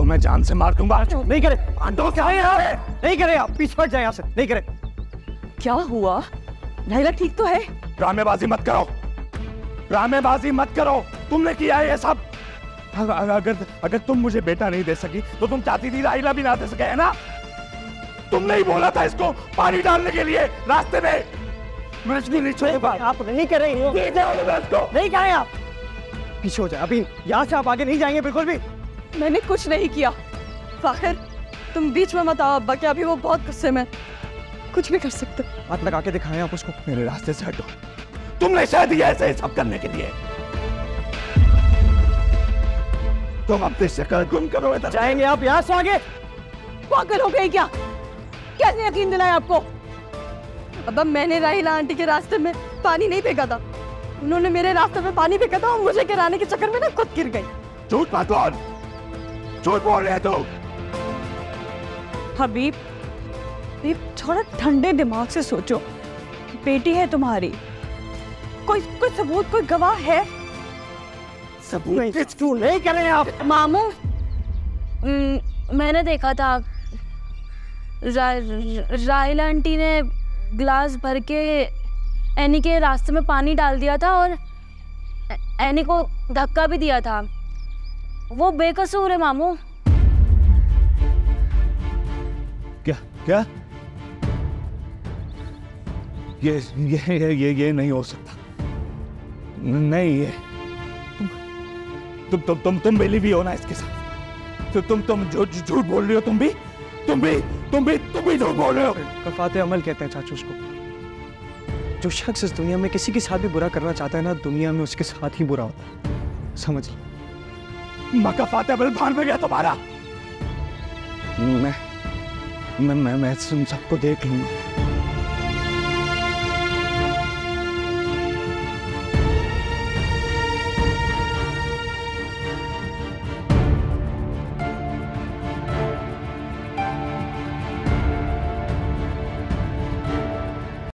मैं जान से मार दूंगा। नहीं करे, नहीं करे, आप पीछे हट जाए यहाँ से, नहीं करे। क्या हुआ? नाइला ठीक तो है? ड्रामेबाजी मत करो, ड्रामेबाजी मत करो। तुमने किया है ये सब। अगर तुम मुझे बेटा नहीं दे सकी तो तुम चाहती थी राइला भी ना दे सके, है ना? तुमने ही बोला था इसको पानी डालने के लिए रास्ते में। आप नहीं कर रहे हो, नहीं करें आप। पीछे हो जाए अभी, यहाँ से आप आगे नहीं जाएंगे बिल्कुल भी। मैंने कुछ नहीं किया। फाखिर तुम बीच में मत आओ अब्बा, कि अभी वो बहुत गुस्से में, कुछ भी कर सकते। हाथ लगा के दिखाएं आप उसको। मेरे रास्ते से हटो। तुमने शायद ही ऐसे सब करने के लिए। तुम अपनी शक्ल गुम करो। जाएंगे आप यहाँ से आगे? पागल हो गई क्या? कैसे यकीन दिलाया आपको? अब्बा मैंने राहिला आंटी के रास्ते में पानी नहीं फेंका था, उन्होंने मेरे रास्ते में पानी फेंका था और मुझे गिराने के चक्कर में ना खुद गिर गई। झूठ मत बोल, झूठ बोल रहे तो। हबीब, थोड़ा ठंडे दिमाग से सोचो। बेटी है तुम्हारी, कोई सबूत, कोई गवाह है? सबूत क्यों नहीं कर रहे आप? मामू, मैंने देखा था राहिला आंटी ने ग्लास भर के एनी के रास्ते में पानी डाल दिया था और एनी को धक्का भी दिया था। वो बेकसूर है मामू। क्या? ये नहीं हो सकता। नहीं, ये तुम बिलीव भी हो ना इसके साथ? तो तुम झूठ बोल रही हो। तुम भी झूठ बोल रहे हो। कफाते अमल कहते हैं चाचू उसको। जो शख्स इस दुनिया में किसी के साथ भी बुरा करना चाहता है ना, दुनिया में उसके साथ ही बुरा होता है, समझ लो। मकफाते अमल भान में गया तुम्हारा। मैं तुम सबको देख लूंगा।